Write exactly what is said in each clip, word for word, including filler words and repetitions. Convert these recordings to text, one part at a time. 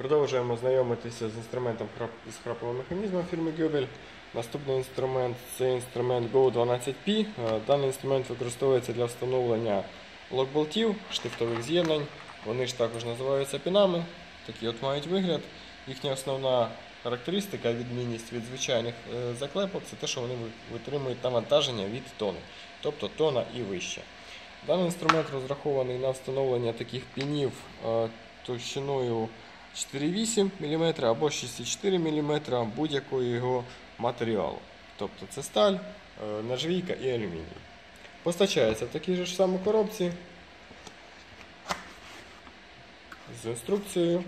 Продовжуємо знайомитися з інструментом з храповим механізмом фірми Göbel. Наступний інструмент це інструмент Go дванадцять пі. Даний інструмент використовується для встановлення локболтів, штифтових з'єднань. Вони ж також називаються пінами. Такий от мають вигляд. Їхня основна характеристика, відмінність від звичайних заклепок, це те, що вони витримують навантаження від тони, тобто тона і вище. Даний інструмент розрахований на встановлення таких пінів товщиною чотири цілих вісім міліметра або шість цілих чотири міліметра будь-якого його матеріалу. Тобто це сталь, нержавійка і алюміній. Постачається в такій же ж самій коробці з інструкцією.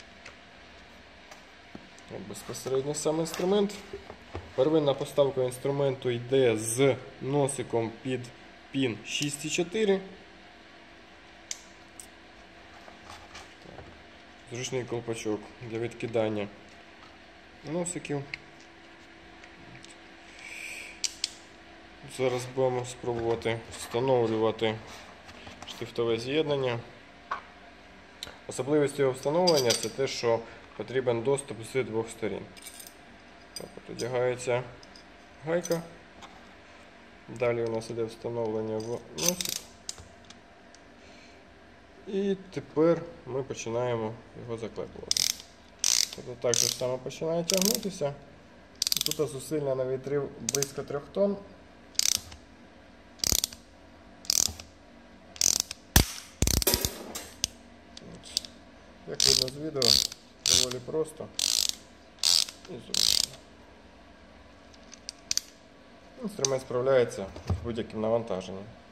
Безпосередньо сам інструмент. Первинна поставка інструменту йде з носиком під пін шість цілих чотири. Зручний колпачок для відкидання носиків. Зараз будемо спробувати встановлювати штифтове з'єднання. Особливість його встановлення це те, що потрібен доступ з двох сторін. Так, от одягається гайка. Далі у нас іде встановлення в носик. І тепер ми починаємо його заклепувати. Тобто так же само починає тягнутися. Тут зусилля на відрив близько трьох тонн. Як видно з відео, доволі просто і зручно. Інструмент справляється з будь-яким навантаженням.